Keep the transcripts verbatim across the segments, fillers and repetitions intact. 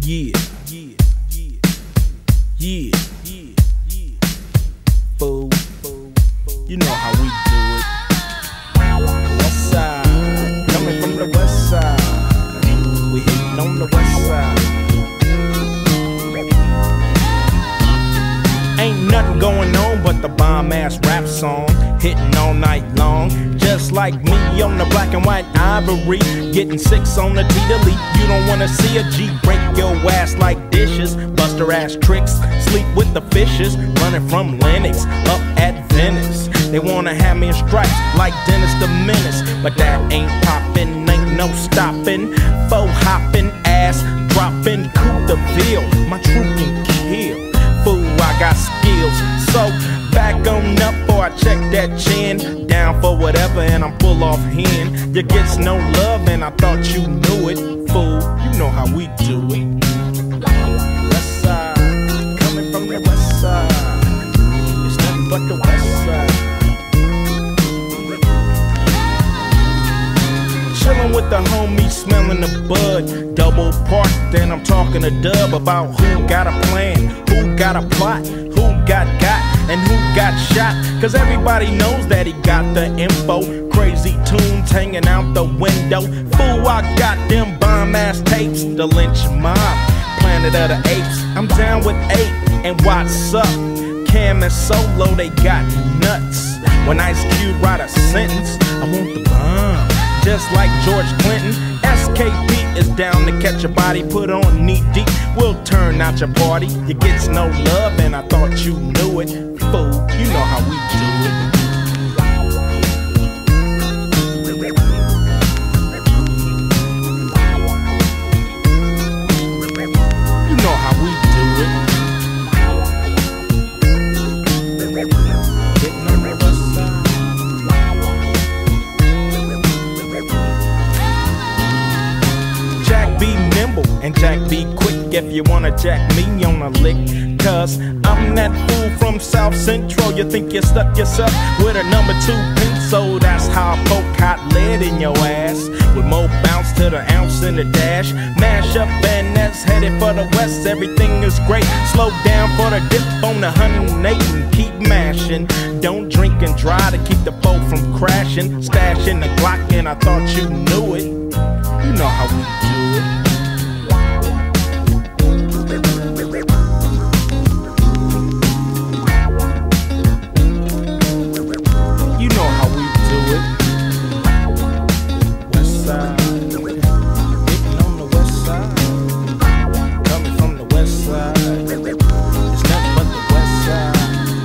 Yeah, yeah, yeah, yeah, yeah, yeah. Fool, fool, fool. You know how we do it. West side, coming from the west side. We hitting on the west side. Ain't nothing going on but the bomb-ass rap song, hitting all night long. Just like me on the black and white ivory, getting six on the T delete. You don't wanna see a G break your ass like dishes, bust her ass tricks, sleep with the fishes, running from Lennox up at Venice. They wanna have me in stripes like Dennis the Menace, but that ain't poppin', ain't no stopping. Faux hopping, ass dropping, coup de ville, my troop can kill. Fool, I got skills, so back on up or I check that chin. Down for whatever and I'm full off hand. You gets no love and I thought you knew it. Fool, you know how we do it. West side, coming from the west side. It's nothing but the west side. Chillin' with the homies, smelling the bud. Double park, then I'm talking to Dub about who got a plan, who got a plot, who got got, and who got shot. Cause everybody knows that he got the info. Crazy tunes hanging out the window. Fool, I got them bomb-ass tapes. The Lynch Mob, Planet of the Apes. I'm down with eight, and what's up? Cam and Solo, they got nuts. When Ice Cube write a sentence, I want the bomb. Just like George Clinton, S K P is down to catch a body, put on knee deep. We'll turn out your party. You gets no love, and I thought you knew it. Fool, you know how we do it. You know how we do it. Getting on the west side. Jack be nimble and Jack be quick if you wanna jack me on a lick. Cause I'm that fool from South Central. You think you stuck yourself with a number two pink, so that's how I poke hot lead in your ass. With more bounce to the ounce in the dash. Mash up and that's headed for the west. Everything is great. Slow down for the dip on the one oh eight and keep mashing. Don't drink and drive to keep the boat from crashing. Stash in the Glock and I thought you knew it. You know how we do it. You know how we do it. West side, hitting on the west side, coming from the west side. It's nothing but the west side.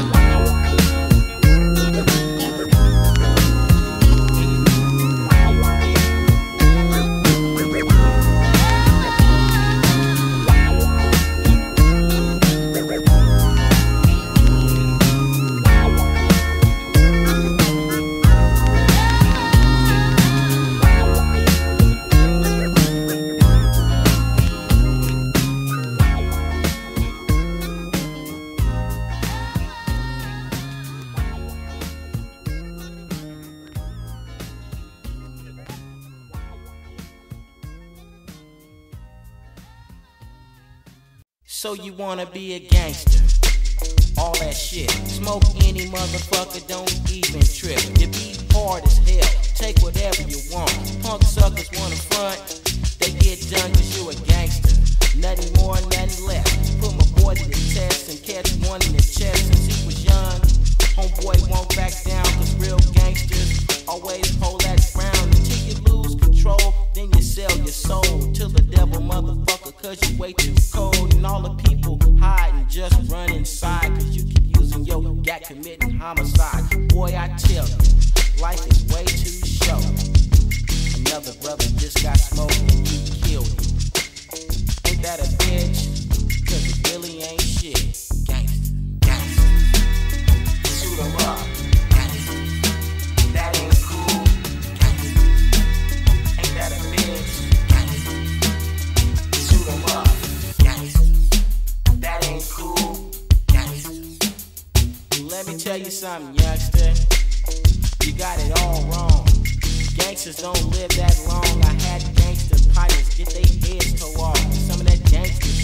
So you wanna be a gangster, all that shit. Smoke any motherfucker, don't even trip. You be hard as hell, take whatever you want. Punk suckers wanna front, they get done cause you a gangster. Nothing more, nothing less. Put my boy to the test and catch one in the chest since he was young. Homeboy won't back down cause real gangsters always hold that ground. Until you lose control, then you sell your soul to the devil, motherfucker, cause you way too cold. And all the people hide and just run inside cause you keep using your gat committing homicide. Boy, I tell you, life is way too short. Another brother just got smoked and you killed him. Ain't that a bitch? Cause it really ain't shit. Gangsta, gangsta. Shoot 'em up. Gangsta. That ain't cool. Gangsta. Ain't that a bitch? Gangsta. Shoot 'em up. Gangsta. That ain't cool. Gangsta. Let me tell you something, youngster. You got it all wrong. Gangsters don't live that long. I had gangster pirates get their heads tore off. Some of that gangster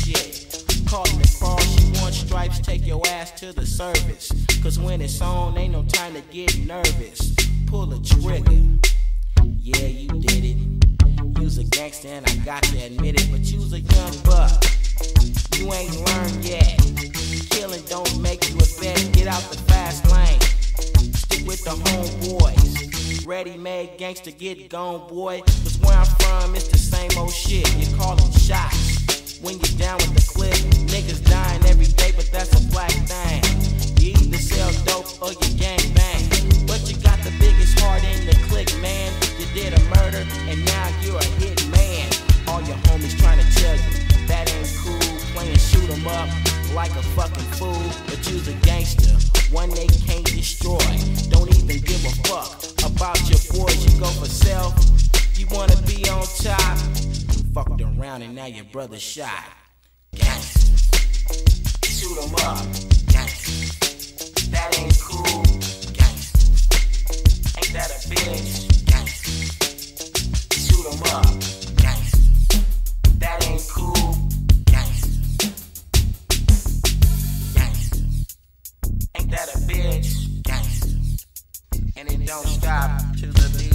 attached to the service. Cause when it's on, ain't no time to get nervous. Pull a trigger. Yeah, you did it. You's a gangster and I got to admit it. But you's a young buck. You ain't learned yet. Killing don't make you a vet. Get out the fast lane. Stick with the homeboys. Ready-made gangster, get gone, boy. Cause where I'm from, it's the same old shit. You call them shots. When you're down with the clip, niggas dying every day, but that's a black thing. You either sell dope or you gang bang. But you got the biggest heart in the clique, man. You did a murder and now you're a hit man. All your homies trying to tell you that ain't cool. Playing shoot 'em up like a fucking fool. But you's a gangster, one they can't destroy. Don't even give a fuck about your boys. You go for self, you wanna be on top. Fucked around and now your brother shot. Gangsters, shoot 'em up. Gangsters, that ain't cool. Gangsters, ain't that a bitch? Gangsters, shoot 'em up. Gangsters, that ain't cool. Gangsters, gangsters, ain't that a bitch? Gangsters, and it don't stop to the beat.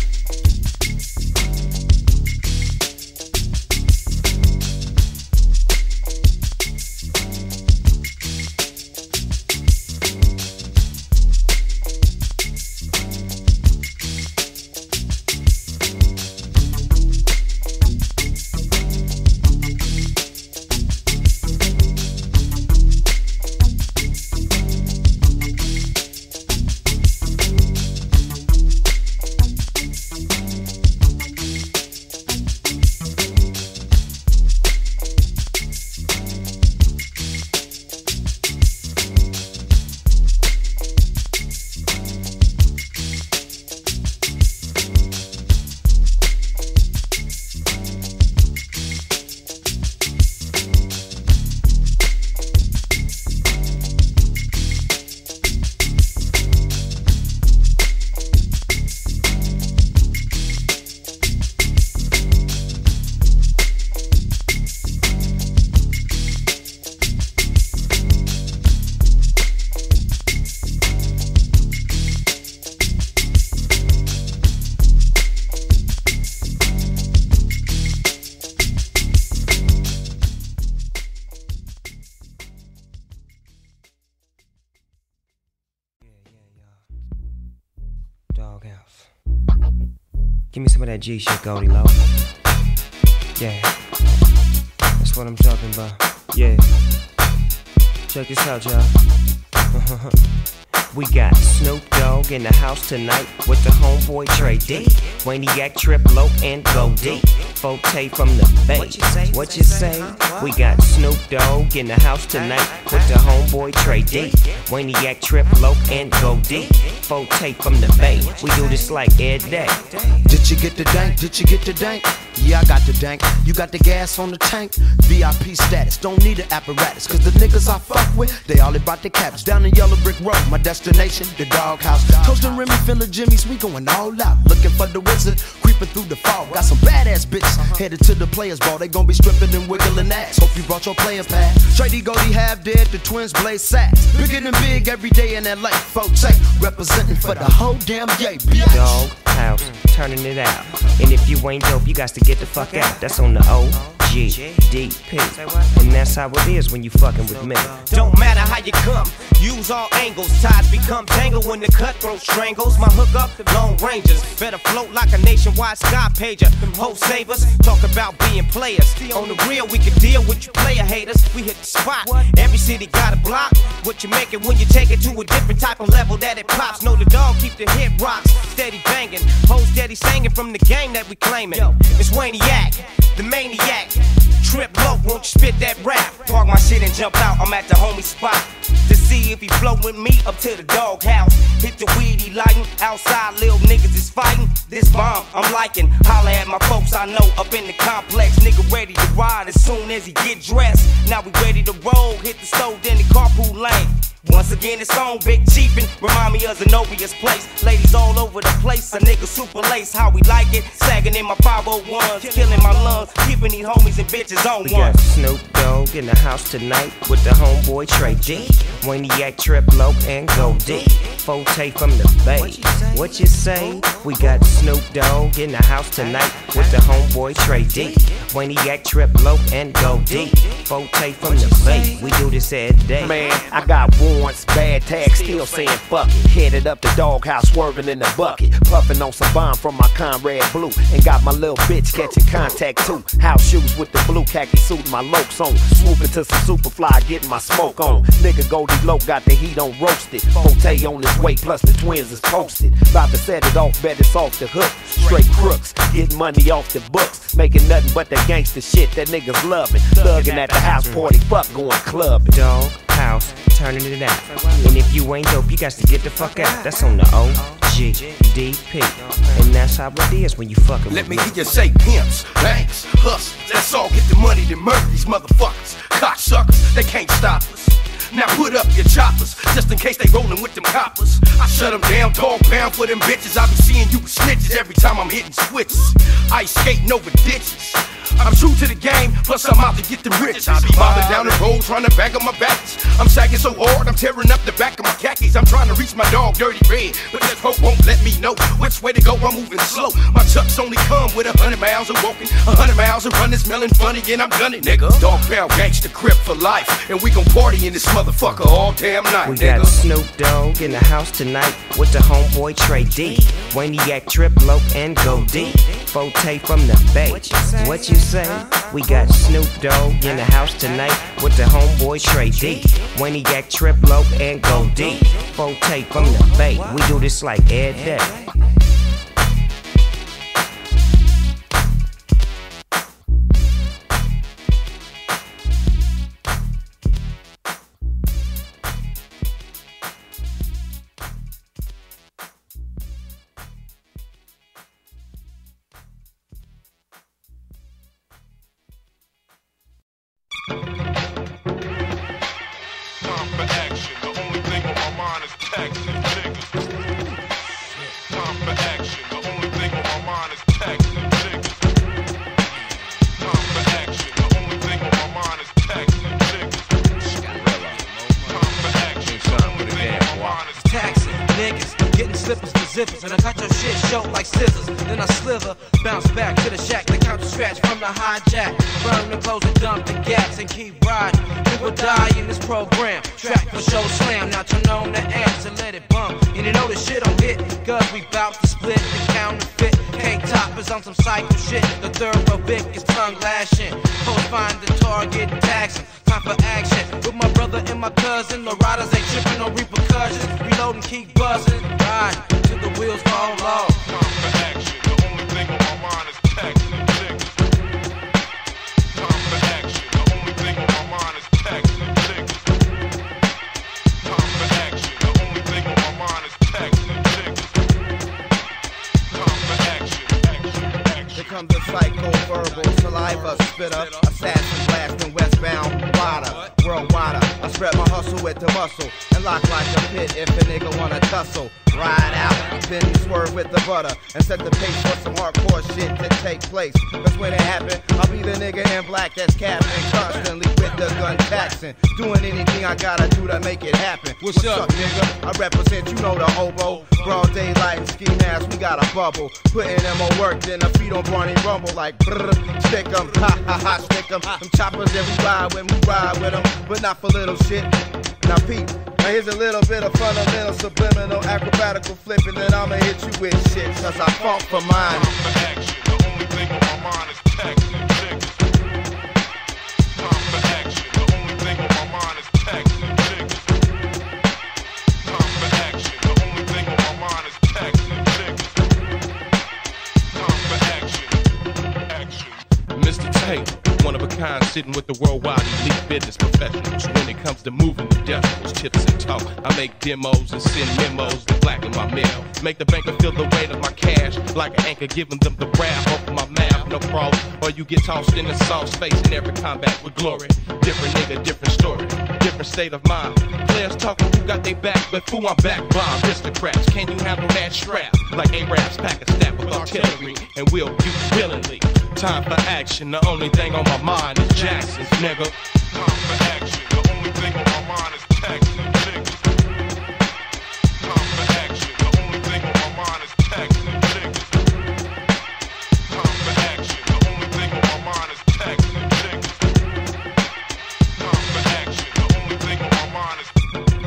Give me some of that G shit, Goldie Low. Yeah, that's what I'm talking about. Yeah, check this out, y'all. We got Snoop Dogg in the house tonight with the homeboy Trey D, Waniac, Trip, Loc, and Go D. Forte from the Bay. What you say? What you say? We got Snoop Dogg in the house tonight with the homeboy Trey D, Waniac, Trip, Loc, and Go D. Forte from the Bay. We do this like every day. Did you get the dank? Did you get the dank? Yeah, I got the dank. You got the gas on the tank? V I P status, don't need an apparatus. Cause the niggas I fuck with, they all about the caps. Down the Yellow Brick Road, my destination, the doghouse. Coastin' Remy, Philly, Jimmy's, we going all out. Looking for the wizard, creeping through the fog. Got some badass bitches headed to the players' ball. They gon' be stripping and wiggling ass. Hope you brought your players pass. Trady Goldie half dead, the twins blaze sacks. Bigger than big every day in L A. Forte, representing for the whole damn yay, bitch. Dog house, turning it out. And if you ain't dope, you got to get the fuck out. That's on the O G D P. And that's how it is when you fucking with me. Don't matter how you come, use all angles. Ties become tangled when the cutthroat strangles. My hook up, Lone Rangers. Better float like a nationwide sky pager. Them hoes savers, talk about being players. On the real, we can deal with you player haters. We hit the spot. Every city got a block. What you make it when you take it to a different type of level that it pops. Know the dog keep the hit rocks steady banging. Hoes steady singing from the game that we claiming. It's Waniac, the maniac. Trip Loc, won't you spit that rap? Park my shit and jump out, I'm at the homie spot. To see if he flow with me up to the doghouse. Hit the weed, he lightin'. Outside, little niggas is fighting. This bomb, I'm liking. Holla at my folks I know up in the complex. Nigga ready to ride as soon as he get dressed. Now we ready to roll, hit the stove, then the carpool lane. Once again, it's on Big Chiefin', remind me of Zenobia's place. Ladies all over the place, a nigga super lace, how we like it. Sagging in my five oh ones, killing my lungs, keeping these homies and bitches on We one. got Snoop Dogg in the house tonight with the homeboy Trey D. Waniac, Trip, Low, and Go D. Forte from the Bay. What you say? We got Snoop Dogg in the house tonight with the homeboy Trey D. Waniac, Trip, Low, and Go D. Forte from the Bay. We do this every day. Man, I got warrants, bad tags, still saying fuck it. Headed up the doghouse, swerving in the bucket. Puffing on some bomb from my Conrad Blue. And got my little bitch catching contact too. House shoes with the blue khaki suit and my lokes on. Swooping to some Superfly, getting my smoke on. Nigga Goldie Low got the heat on roasted. Forte on his way, plus the twins is posted. About to set it off, bet it's off the hook. Straight crooks, getting money off the books. Making nothing but that gangster shit that niggas loving. Thugging at the house party, fuck going clubbing. Dog house, turning it out. And if you ain't dope, you got to get the fuck out. That's on the O G D P. And that's how it is when you fucking Let with me me. hear you say pimps, banks, hustlers. Let's all get the money to murder these motherfuckers. Cocksuckers, they can't stop us. Now put up your choppers, just in case they rollin' with them coppers. I shut them down, dog pound for them bitches. I be seeing you with snitches every time I'm hitting switches. Ice skating over ditches. I'm true to the game, plus I'm out to get the rich. I be mobbing down the road, trying to bag up my baggage. I'm sagging so hard, I'm tearing up the back of my khakis. I'm trying to reach my dog, Dirty Red, but this hope won't let me know which way to go. I'm moving slow. My chucks only come with a hundred miles of walking, a hundred miles of running, smelling funny, and I'm done it, nigga. Dog pound, gangsta, crip for life, and we gon' party in this motherfucker all damn night, We nigga. got Snoop Dogg in the house tonight with the homeboy Trey D. Waniac, Trip, Low, and Go D. Forte from the Bay. What you say? We got Snoop Dogg in the house tonight with the homeboy Trey D. Waniac, Trip, Low, and Go D. Forte from the Bay. We do this like every day. Time for action. The only thing on my mind is taxing niggas. Time for action. The only thing on my mind is taxing niggas. Time for action. The only thing on my mind is taxing niggas. Time for action. The only thing on my mind is Taxing niggas, getting slippers to zippers, and I cut your shit short like scissors. Then I slither, bounce back to the shack, the counter scratch from the hijack. Burn the clothes and dump the gas and keep riding. People die in this program. Track for show slam, now turn on the amps and let it bump. And you know this shit don't hit, cause we bout to split the counterfeit. Cake toppers on some psycho shit. The third Vic is tongue lashing. Post find the target and taxing. Time for action. With my brother and my cousin, the riders ain't tripping no repercussions. Reload and keep buzzing. Ride till the wheels fall off. time for action. The only thing on my mind is taxing niggas. Time for action. The only thing on my mind is taxing niggas. Time for action. The only thing on my mind is taxing niggas. Time for action. Action. Action. Here comes the psycho verbal saliva spitter, assassin blasting westbound water, worldwide. I spread my hustle with the muscle and lock like a pit if a nigga wanna tussle. Ride out, then swerve with the butter and set the pace for some hardcore shit to take place. Cause when it happen, I'll be the nigga in black that's capping, constantly with the gun taxing, doing anything I gotta do to make it happen. What's, What's up, up, nigga? I represent, you know the hobo. Broad daylight and ski mask, we got a bubble. Putting them on work, then the feet on Barney Rumble like brrr, stick 'em, ha ha ha, stick 'em. Them choppers that we ride when we ride with 'em, but not for little shit. Now Pete, now here's a little bit of fundamental, subliminal, acrobatical flipping, then I'ma hit you with shit, cause I fought for mine. Time for action. The only thing on my mind is taxing niggas. Time for action. The only thing on my mind is taxing niggas. Time for action. The only thing on my mind is taxing niggas. Time for action. Action. Mister Tate, one of a kind, sitting with the worldwide elite business professionals. When it comes to moving the decibels, tips and talk, I make demos and send memos to blacken my mail. Make the banker feel the weight of my cash like an anchor, giving them the wrath off my mouth. No cross, or you get tossed in the soft space in every combat with glory. Different nigga, different story, different state of mind. Players talking who got their back, but fool, I'm back by aristocrats. Can you handle that strap? Like A-Raps, pack a snap with artillery, and we'll use willingly. Time for action, the only thing on my mind is Jackson's, nigga. Time for action, the only thing on my mind is Texas, niggas. Time for action, the only thing on my mind is Texas, niggas. Time for action, the only thing on my mind is Texas, niggas. Time for action, the only thing on my mind is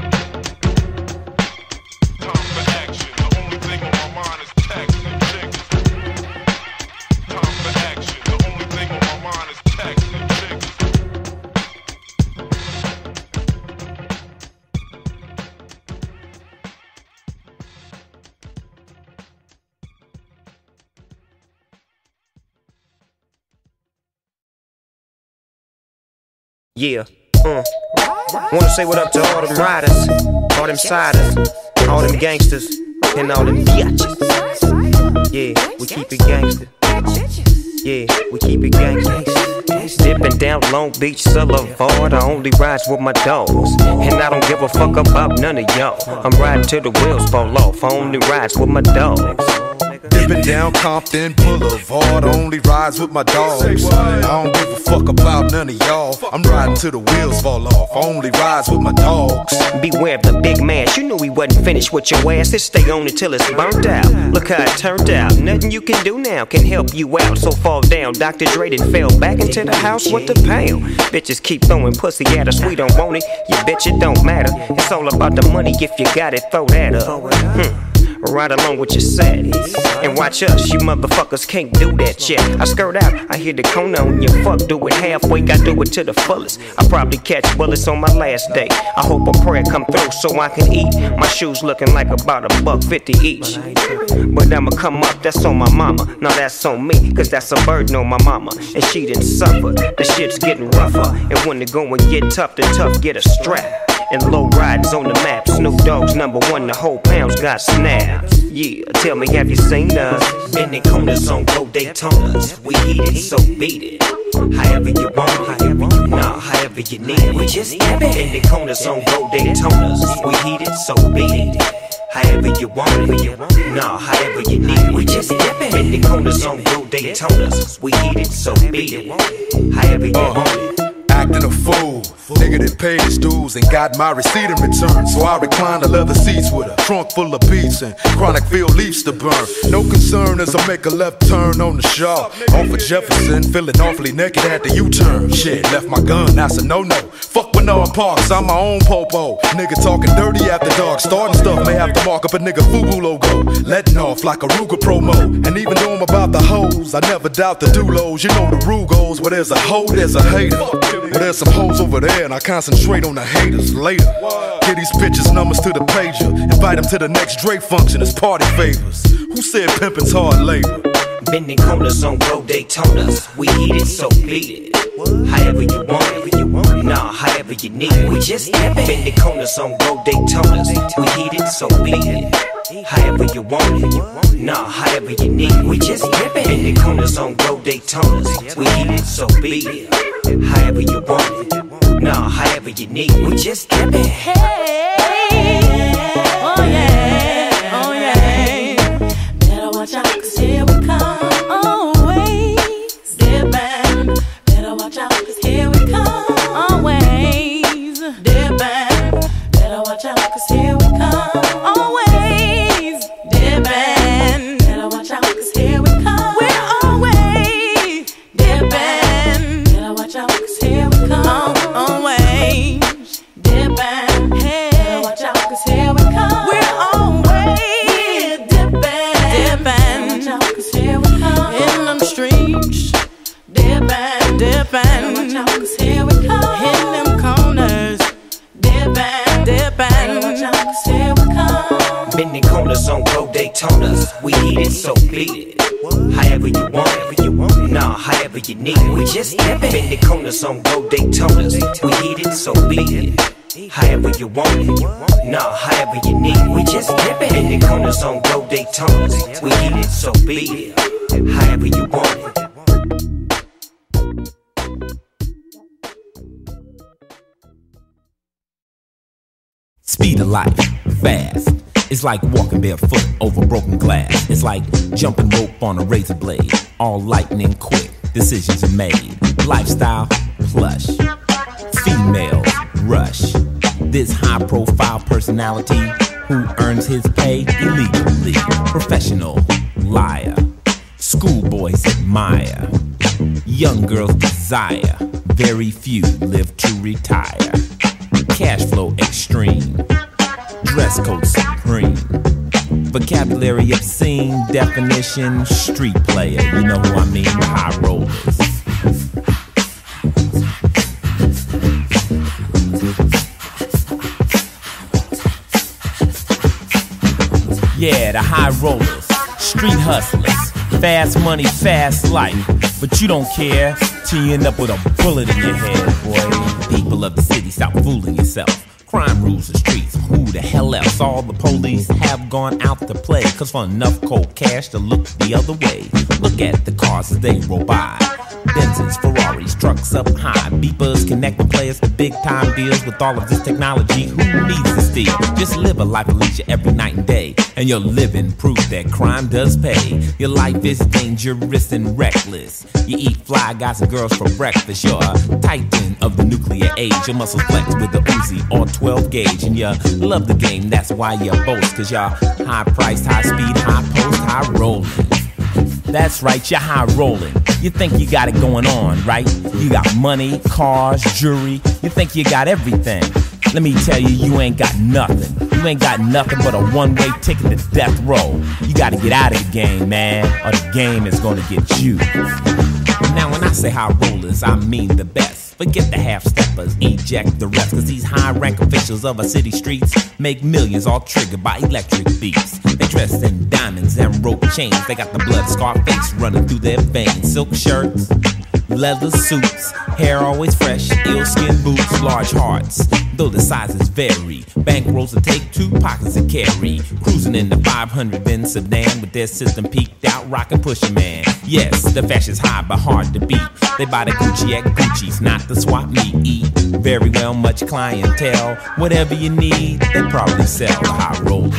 Time for action, the only thing on my mind is Texas, niggas. Time for action, the only thing on my mind is Texas, niggas. Yeah, uh. Wanna say what up to all them riders, all them siders, all them gangsters, and all them biatches. Yeah, we keep it gangster. Yeah, we keep it gangster. Dipping down Long Beach Boulevard, I only rides with my dogs, and I don't give a fuck about none of y'all. I'm riding till the wheels fall off, I only rides with my dogs. Dipping down Compton Boulevard, only rides with my dogs. I don't give a fuck about none of y'all. I'm riding till the wheels fall off, only rides with my dogs. Beware of the big man, you knew he wasn't finished with your ass. Just stay on it till it's burnt out. Look how it turned out, nothing you can do now can help you out. So fall down, Doctor Dre done fell back into the house with the pound. Bitches keep throwing pussy at us, we don't want it. You bitch, it don't matter. It's all about the money, if you got it, throw that up. Hmm. Right along with your set. And watch us, you motherfuckers can't do that shit. I skirt out, I hear the cone on your fuck, do it halfway, got do it to the fullest. I probably catch bullets on my last day. I hope a prayer come through so I can eat. My shoes looking like about a buck fifty each. But I'ma come up, that's on my mama. No, that's on me, cause that's a burden on my mama. And she didn't suffer, the shit's getting rougher. And when the going get tough, the tough get a strap. And low riders on the map, Snoop Dogg's number one, the whole pound's got snaps. Yeah, tell me, have you seen us? Bending corners on Road Daytonas. We heat it, so beat it. However you want, however you nah, however you need it. We just bending corners on Road Daytonas. We heat it, so beat it. However you want it, nah, however you need it. We just bending corners on Road Daytonas. We heat it, so beat it. However you want it. Acting a fool, nigga that paid his dues and got my receipt in return. So I recline the leather seats with a trunk full of beats and chronic field leaves to burn. No concern as I make a left turn on the Shaw. Off of Jefferson, feeling awfully naked at the U-turn. Shit, left my gun, that's a no-no. Fuck Bernard Parks, I'm my own popo. Nigga talking dirty after dark, starting stuff may have to mark up a nigga FUBU logo. Letting off like a Ruger promo. And even though I'm about the hoes, I never doubt the dulos. You know the rule goes, where there's a hoe, there's a hater. But there's some hoes over there and I concentrate on the haters later. Get these bitches numbers to the pager. Invite them to the next Drake function as party favors. Who said pimpin's hard labor? Bending corners on Road Daytonas. We eat it, so beat it. However you want it, nah, however you need it. We just bending corners on Road Daytonas. We heat it, so beat it. However you want it, nah, however you need it. We just bending corners on Road Daytonas. We heat it, so beat it. However you want it, nah, however you need it. We just dip it. Hey, oh yeah, oh yeah. Better watch out, cause here we come. Always dipping. Better watch out, cause here we come. Always dipping. Better watch out, cause here we come. Always dipping. Better watch out, cause here we come. We're always dipping. Better watch out, cause here we come. Always dipping. Hey, better watch out, cause here we come. We're always dipping. Dipping. Watch out, cause here we come. In them streets, dipping. Dipping. Watch out, cause here we come. In them corners, dipping. Dipping. Watch out, cause here we come. Bending corners on Road Daytonas. We heat it, so beat it. however you want, nah, however you need. We just dipping. Bend the corners on Go Daytonas. We heat it, so be it. However you want it, nah, however you need. We just dipping. Bend the corners on Go Daytonas. We heat it, so be it. However you want it. Speed of life, fast. It's like walking barefoot over broken glass. It's like jumping rope on a razor blade. All lightning quick, decisions are made. Lifestyle, plush. Females, rush. This high profile personality who earns his pay illegally. Professional, liar. Schoolboys admire. Young girls desire. Very few live to retire. Cash flow extreme. Dress code supreme. Vocabulary obscene. Definition street player. You know who I mean? High rollers. Yeah, the high rollers. Street hustlers. Fast money, fast life. But you don't care till you end up with a bullet in your head, boy. People of the city, stop fooling yourself. Crime rules the streets, who the hell else? All the police have gone out to play, cause for enough cold cash to look the other way. Look at the cars as they roll by. Benzes, Ferraris, trucks up high. Beepers connecting players to big time deals. With all of this technology, who needs to steal? Just live a life of leisure every night and day, and you're living proof that crime does pay. Your life is dangerous and reckless. You eat fly guys and girls for breakfast. You're a titan of the nuclear age. Your muscles flex with the Uzi or twelve gauge. And you love the game, that's why you boast. Cause you're high priced, high speed, high post, high rolling. That's right, you're high rolling. You think you got it going on, right? You got money, cars, jewelry. You think you got everything. Let me tell you, you ain't got nothing. You ain't got nothing but a one-way ticket to death row. You gotta get out of the game, man, or the game is gonna get you. Now when I say high rollers, I mean the best. Forget the half-steppers, eject the rest. Cause these high-rank officials of our city streets make millions all triggered by electric beats. They dress in diamonds and rope chains. They got the blood Scarface running through their veins. Silk shirts, leather suits, hair always fresh, eel-skin boots, large hearts, though the sizes vary. Bankrolls to take, two pockets to carry. Cruising in the five hundred Benz sedan with their system peaked out, rockin' Pusha Man. Yes, the fashion's high but hard to beat. They buy the Gucci at Gucci's, not the swap meet. Eat very well, much clientele. Whatever you need, they probably sell the high rollers.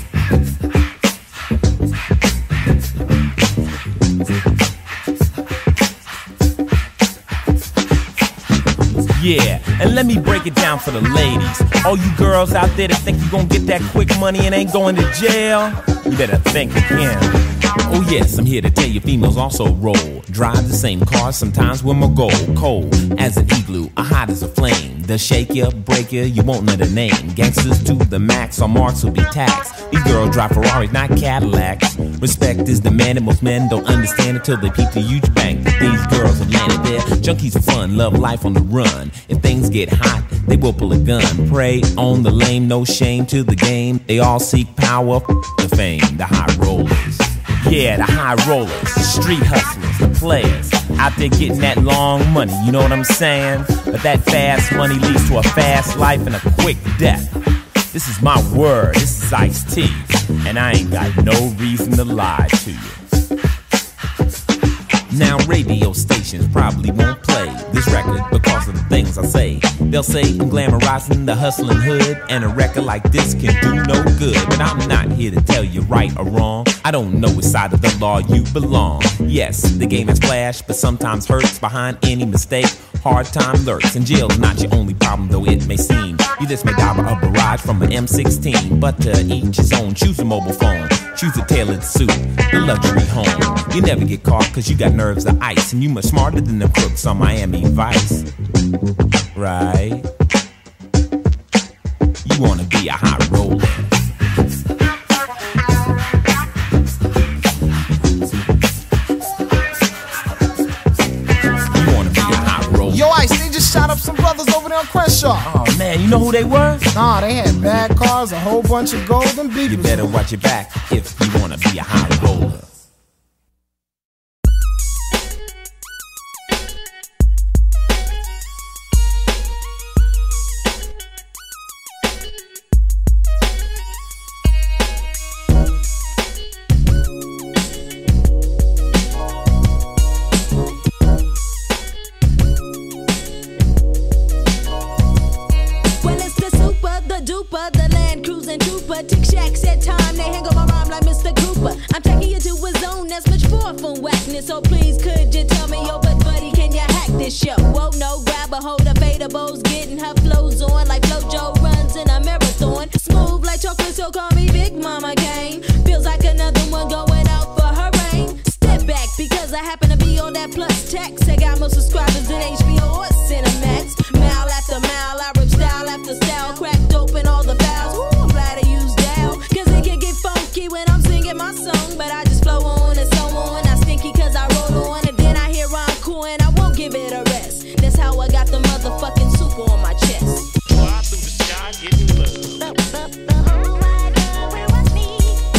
Yeah, and let me break it down for the ladies. All you girls out there that think you gon' get that quick money and ain't going to jail, you better think again. Oh yes, I'm here to tell you females also roll. Drive the same car, sometimes with my gold. Cold as an igloo, or hot as a flame. They'll shake ya, break ya, you won't know the name. Gangsters to the max, our marks will be taxed. These girls drive Ferraris, not Cadillacs. Respect is demanded, most men don't understand until they peep the huge bank that these girls have landed there. Junkies for fun, love life on the run. If things get hot, they will pull a gun. Prey on the lame, no shame to the game. They all seek power, the fame, the high rollers. Yeah, the high rollers, street hustlers, the players, out there getting that long money, you know what I'm saying? But that fast money leads to a fast life and a quick death. This is my word, this is Ice-T, and I ain't got no reason to lie to you. Now radio stations probably won't play this record because of the things I say. They'll say I'm glamorizing the hustling hood, and a record like this can do no good. But I'm not here to tell you right or wrong. I don't know which side of the law you belong. Yes, the game has flash, but sometimes hurts behind any mistake. Hard time lurks, and jail's not your only problem, though it may seem. You just may die by a barrage from an M sixteen. But to each his own, choose a mobile phone, choose a tailored suit, the luxury home. You never get caught cause you got nerves of ice, and you much smarter than the crooks on Miami Vice. Right? You wanna be a high roller. You wanna be a high roller. Yo, Ice, they just shot up some brothers over there on Crenshaw. Oh man, you know who they were? Nah, they had bad cars, a whole bunch of golden beepers. You better watch your back if you wanna be a high roller. super. Tick Shack said time, they hang on my rhyme like Mister Cooper. I'm taking you to a zone that's much far from whackness. So please, could you tell me, yo, but buddy, can you hack this show? Whoa, no, grab a hold of Fadables, getting her flows on like Flojo runs in a marathon. Smooth like chocolate, so call me Big Mama Game. Feels like another one going out for her reign. Step back because I happen to be on that plus text. I got more subscribers than H B O or Cinemax. Mile after mile, I rip style after style, cracked open all the fouls. Ooh, I'm glad I used down, cause it can get funky when I'm singing my song. But I just flow on and so on. I stinky cause I roll on, and then I hear I'm cool and I won't give it a rest. That's how I got the motherfucking super on my chest. Fly through the sky, getting love. The, the, the whole wide world will watch me.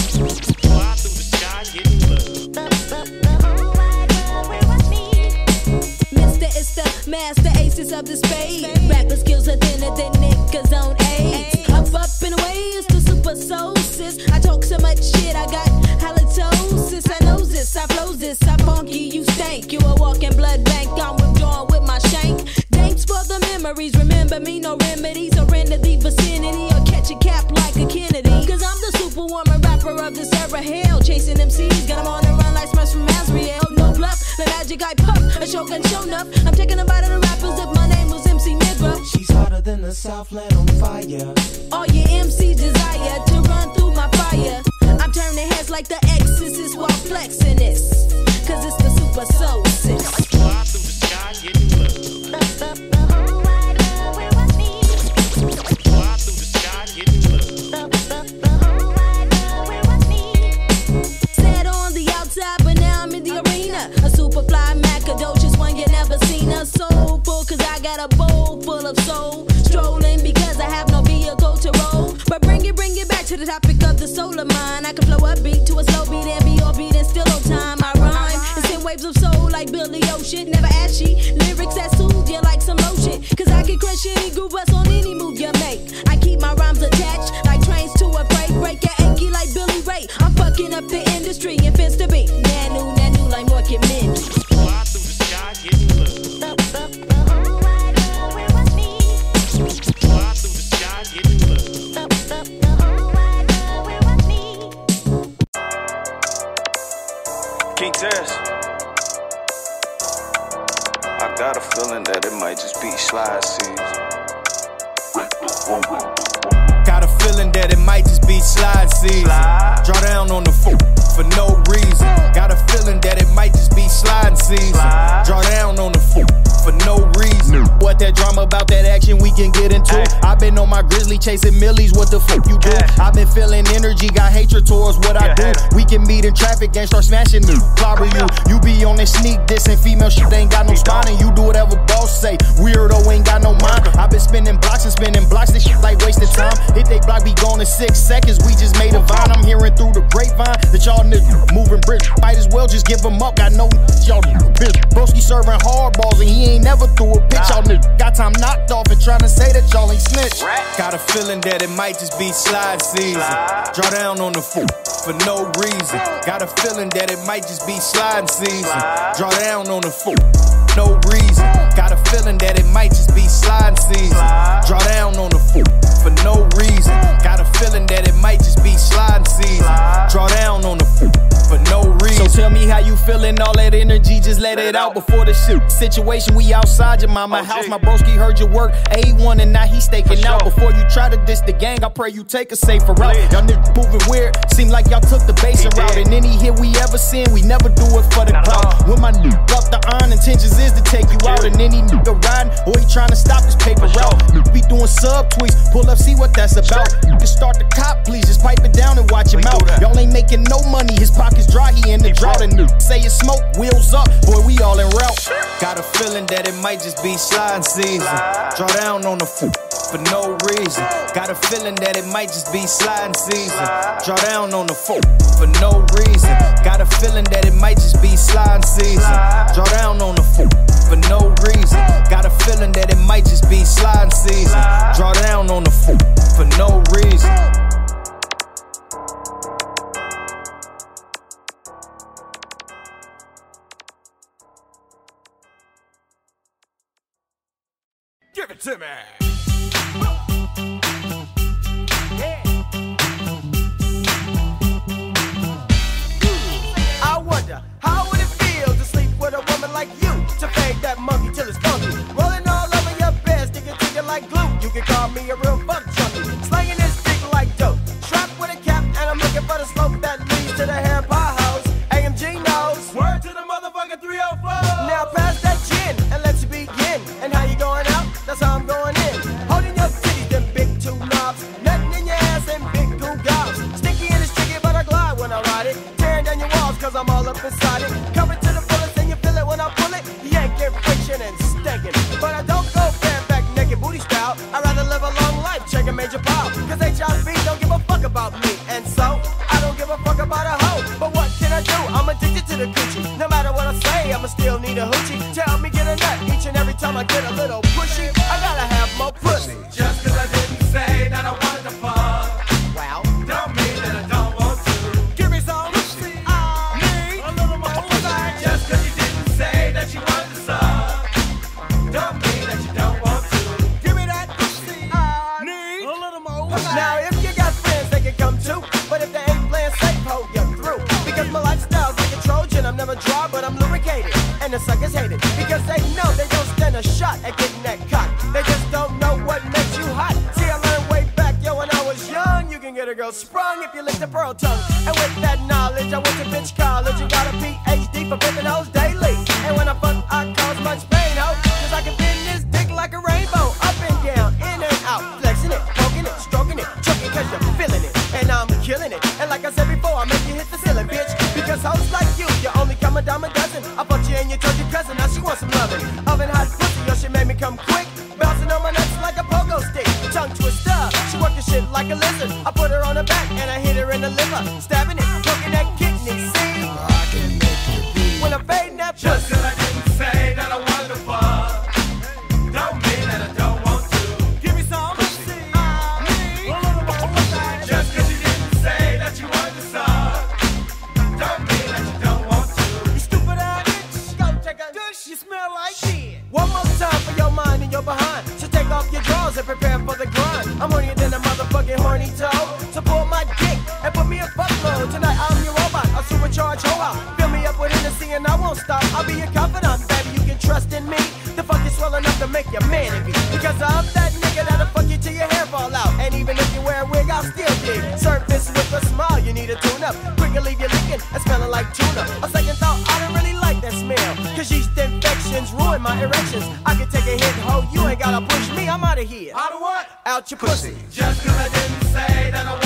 Fly through the sky, getting love. The, the, the whole wide world will watch me. Mister is the master aces of the spade. Rapper skills are thinner than niggas on AIDS. Up, up and away is the super soul sis. I talk so much shit, I got halitosis. I know this, I flow this, I funky, you stank. You a walking blood bank, I'm withdrawing with my shank. Thanks for the memories, remember me, no remedy. Surrender the vicinity or catch a cap like a Kennedy. Cause I'm the superwoman rapper of this era. Hell, chasing M Cs, got them on the run like Smash from Azriel. No bluff, the magic I puff, a shogun show enough. I'm taking a bite of the rappers if my name was M C Nigga. She's hotter than the Southland on fire. All your M Cs desire to run through my fire. I'm turning heads like the Exorcist while flexing this. Cause it's the super soul sis. Fly through the sky, getting love. The, the, the whole wide world will watch me. Fly through the sky, getting love. The, the, the whole wide world will watch me. Said on the outside, but now I'm in the arena. A super fly macadocious one you never seen. A soulful, cause I got a bowl full of soul. Strolling because I have no vehicle to roll. But bring it, bring it back to the topic of the soul of mine. I can flow a beat to a slow beat and be off beat and still on time. I rhyme and send waves of soul like Billy Ocean. Never ashy, lyrics that soothe you like some lotion. Cause I can crush any groove bust on any move you make. I keep my rhymes attached like trains to a freight. Break your achy like Billy Ray. I'm fucking up the industry and fits to be. Nanu, nanu like Morgan Min. Fly through the sky, getting love. The, the, the whole wide world will watch me. Fly through the sky, getting love. The, the, the whole wide world will watch me. King Tess. I got a feeling that it might just be slide season. Got a feeling that it might just be slide season. Slide. Draw down on the foot for no reason. Got a feeling that it might just be sliding season. Slide. Draw down on the foot for no reason. No. What that drama about that action we can get into. I've been on my grizzly chasing millies, what the fuck you do? I've been feeling energy, got hatred towards what yeah, I do. We can meet in traffic and start smashing new. Clobber you, you be on that sneak dissing female shit, ain't got no spine. And you do whatever boss say, weirdo ain't got no mind. I've been spinning blocks and spinning blocks, this shit like wasted time. Hit they block, be gone in six seconds, we just made a vine. I'm hearing through the grapevine that y'all niggas moving bricks. Might as well just give them up, got no y'all bitch. Broski serving hardballs and he ain't never threw a pitch. Y'all niggas got time knocked off and trying to say that y'all ain't snitch. Got a feeling that it might just be slide season. Draw down on the foot for no reason. Got a feeling that it might just be sliding season. Draw down on the foot, no reason. Got a feeling that it might just be sliding season. Draw down on the foot for no reason. Got a feeling that it might just be sliding season. Draw down on the foot for no reason. So tell me how you feeling, all that energy, just let it out before the shit situation. We outside your mama house, my broski heard your work A one and now he staking out. Before you try to diss the gang, I pray you take a safer route. Y'all niggas moving weird, seem like y'all took the basin route. And any hit we ever seen, we never do it for the clout. When my nigga up the iron, intentions is to take you out. And any nigga riding, or he trying to stop this paper route. Be doing sub tweets, pull up, see what that's about. You can start the cop, please, just pipe it down and watch him out. Y'all ain't making no money, his pockets dry, he in the drought. And say it's smoke, wheels up, boy, we all in route. Got a feeling that it might just be sliding season. Draw down on the foot for no reason. Got a feeling that it might just be sliding season. Draw down on the foot for no reason. Got a feeling that it might just be sliding season. Draw down on the foot for no reason. Got a feeling that it might just be sliding season. Draw down on the foot for no reason. Give it to me. to fade that monkey till it's funky. Rolling all over your bed, sticking to you like glue. You can call me a real fuck junkie. Slanging this dick like dope. Strapped with a cap, and I'm looking for the slope that leads to the hair pie house. A M G knows. Word to the motherfucking three oh four. Now pass that gin and let's begin. And how you going out? That's how I'm going in. Holding your titties, them big two knobs. Nothing in your ass and big goo gobs. Sticky and it's tricky, but I glide when I ride it. Tearing down your walls, cause I'm all up inside it. Covered to the fullest and you feel it when I pull it. Yanking, friction, and stinking. But I don't go bareback naked booty style. I'd rather live a long life, check a major pile. Cause H I V don't give a fuck about me. And so, I don't give a fuck about a hoe. But what can I do? I'm addicted to the coochie. No matter what I say, I'ma still need a hoochie. Tell me get a nut each and every time I get a little pushy. I gotta have more pussy. Just cause I didn't say that I wanted to fuck. Wow. Don't mean that I don't want to. Give me some pussy. I need a little more pussy. Just cause you didn't say that you wanted to suck. Don't mean that you don't want to. Give me that pussy. I need a little more pussy. Now if you got friends, they can come too. But if they ain't playing safe, hold you through. Because my lifestyle's like a Trojan. I'm never dry, but I'm lubricated. And the suckers hate it. Because they know they don't stand a shot at getting that cock. They just don't know what makes you hot. See, I learned way back, yo, when I was young. You can get a girl sprung if you lick the pearl tongue. And with that knowledge, I went to bitch college and got a P H D for pimping hoes daily. And when I fuck, I cause much pain, ho. Cause I can bend this dick like a rainbow. Up and down, in and out. Flexing it, poking it, stroking it, choking cause you're feeling it. And I'm killing it. And like I said before, I make you hit the ceiling, bitch. Because hoes like you, you only come a dime a dozen. I fucked you and you told your cousin, now she wants some loving. Oven hot pussy, yo, she made me come quick. Bouncing on my nuts like a pogo stick. Tongue twister, she working shit like a lizard. I put her on her back and I hit her in the liver. Stabbing it, poking that kidney, see? I can make you be. When I'm fading that pussy. Just cause I didn't say that I wanted to fuck. Don't mean that I don't want to. Give me some pussy. I need a little more pussy. Just cause you didn't say that you wanted to suck. Don't mean that you don't want to. You stupid ass bitch. Go take a douche. You smell like shit. One more time for your mind and your behind. So take off your drawers and prepare for the grind. I'm hornier than a motherfucking horny toe. So pull my dick and put me a fuckload. Tonight I'm your robot, a supercharged hoe. Fill me up with Hennessy and I won't stop. I'll be your confidant, baby. You can trust in me. The fuck is swell enough to make you man of me. Because I'm that nigga that'll fuck you till your hair fall out. And even if you wear a wig, I'll still dig. Surface with a smile, you need a tune up. Quicker leave you leaking and smelling like tuna. A second thought, I don't really like that smell. Cause yeast infections ruin my erections. I can take a hit, ho, you ain't gotta push me, I'm out of here. Out of what? Out your pussy. Just cause I didn't say that I